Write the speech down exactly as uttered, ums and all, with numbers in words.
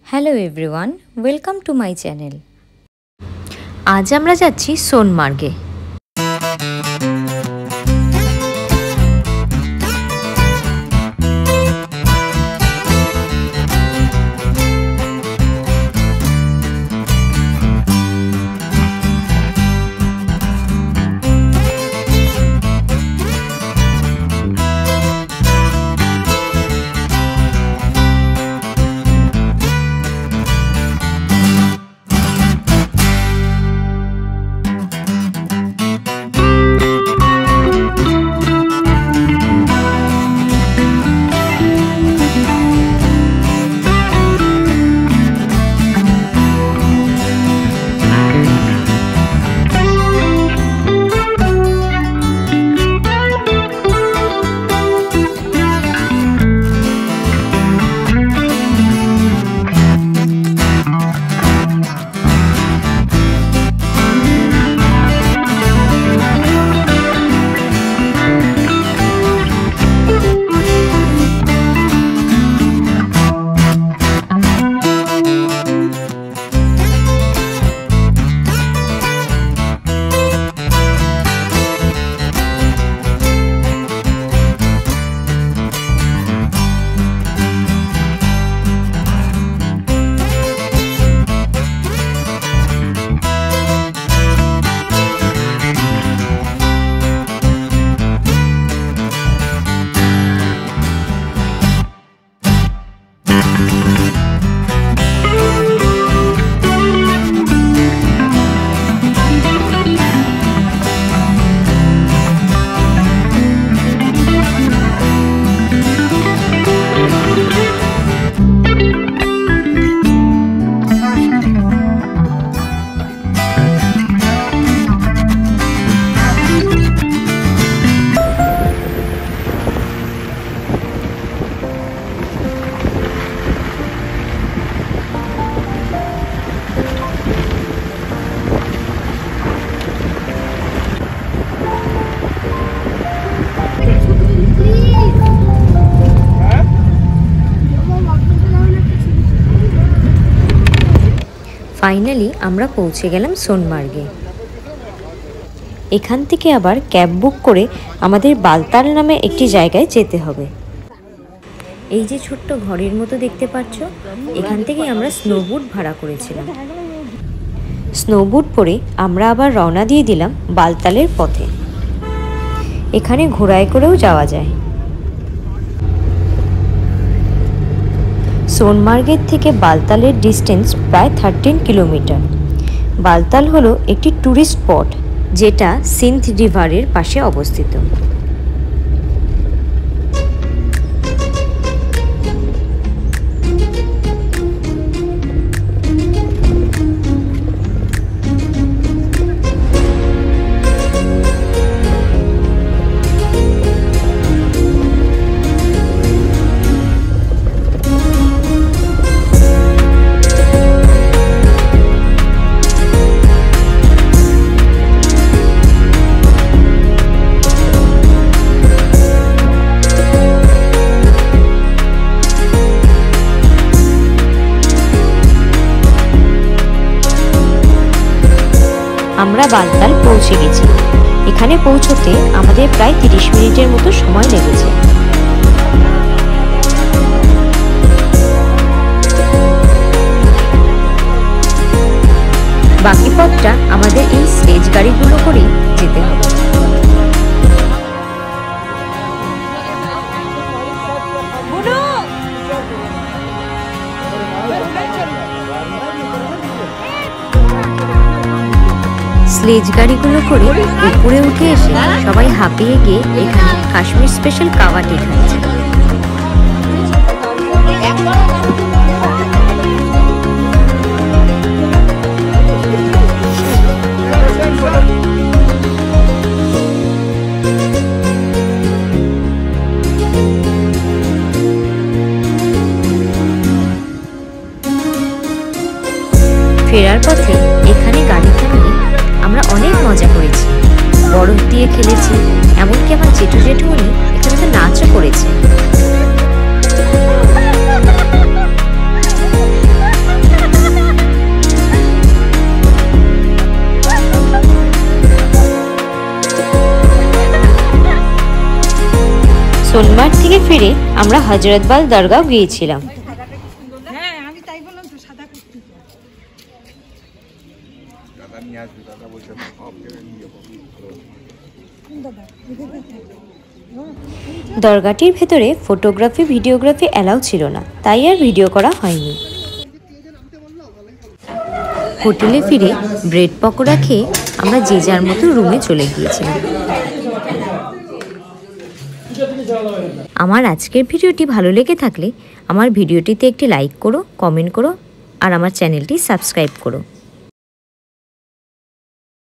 Hello everyone, welcome to my channel. আজ আমরা যাচ্ছি সোনমার্গে। ফাইনালি আমরা পৌঁছে গেলাম সোনমার্গে। এখান থেকে আবার ক্যাব বুক করে আমাদের বালতাল নামে একটি জায়গায় যেতে হবে। এই যে ছোট্ট ঘরের মতো দেখতে পাচ্ছ, এখান থেকে আমরা স্নোবুট ভাড়া করেছিলাম। স্নোবুট পরে আমরা আবার রওনা দিয়ে দিলাম বালতালের পথে। এখানে ঘোড়ায় করেও যাওয়া যায়। সোনমার্গের থেকে বালতালের ডিস্টেন্স প্রায় থার্টিন কিলোমিটার। বালতাল হলো একটি ট্যুরিস্ট স্পট যেটা সিন্ধ রিভারের পাশে অবস্থিত। আমরা বালতাল পৌঁছে গেছি। এখানে পৌঁছতে আমাদের প্রায় তিরিশ মিনিটের মতো সময় লেগেছে। বাকি পথটা আমাদের এই স্লেজ গাড়িগুলো করেই যেতে হবে। স্লেজ গাড়িগুলো করে উপরে উঠে এসে সবাই হাঁপিয়ে গিয়ে এখানে কাশ্মীর স্পেশাল কাওয়া টি খাচ্ছে। ফেরার পথে এখানে গাড়ি থামিয়ে আমরা অনেক মজা করেছি, বরফ দিয়ে খেলেছি, এমনকি আমার জেঠু জেঠুমনি এখানে তো নাচও করেছে। সোনমার্গ থেকে ফিরে আমরা হজরতবাল দরগাও গিয়েছিলাম। দরগাটির ভেতরে ফটোগ্রাফি ভিডিওগ্রাফি অ্যালাউ ছিল না, তাই আর ভিডিও করা হয়নি। হোটেলে ফিরে ব্রেড পকোড়া খেয়ে আমরা যে যার মতো রুমে চলে গিয়েছিলাম। আমার আজকের ভিডিওটি ভালো লেগে থাকলে আমার ভিডিওটিতে একটি লাইক করো, কমেন্ট করো আর আমার চ্যানেলটি সাবস্ক্রাইব করো।